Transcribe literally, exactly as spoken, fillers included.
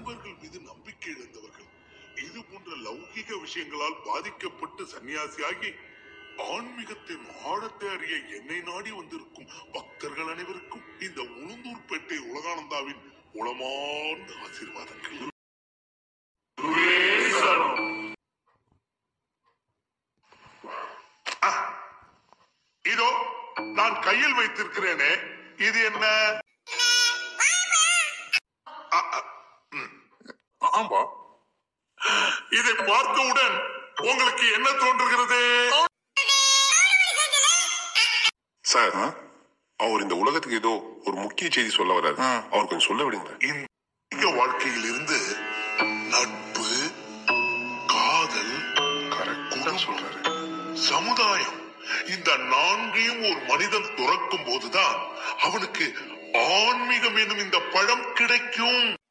முனிவர்கள் மீது நம்பிக்கை இழந்தவர்கள். இது போன்ற லௌகிக விஷயங்களால் பாதிக்கப்பட்டு சன்னியாசியாகி ஆன்மீகத்தின் ஆழத்தை அறிய என்னை நாடி வந்திருக்கும் பக்தர்கள் அனைவருக்கும் இந்த உளுந்தூர்பேட்டை உலகானந்தாவின் உளமார்ந்த ஆசீர்வாதங்கள். இதோ நான் கையில் வைத்திருக்கிறேனே, இது என்ன? ஆமா, இதை பார்த்தவுடன் உங்களுக்கு என்ன தோன்றுகிறது? சார், அவர் இந்த உலகத்துக்கு ஏதோ ஒரு முக்கிய செய்தி சொல்ல வர்றாரு. அவர் கொஞ்சம் சொல்ல விடுங்க. இந்த வாழ்க்கையில் இருந்து நட்பு, காதல், குடும்பம், சொல்றாரு சமுதாயம், இந்த நான்கையும் ஒரு மனிதன் துறக்கும் போதுதான் அவனுக்கு ஆன்மீகம் என்னும் இந்த பழம் கிடைக்கும்.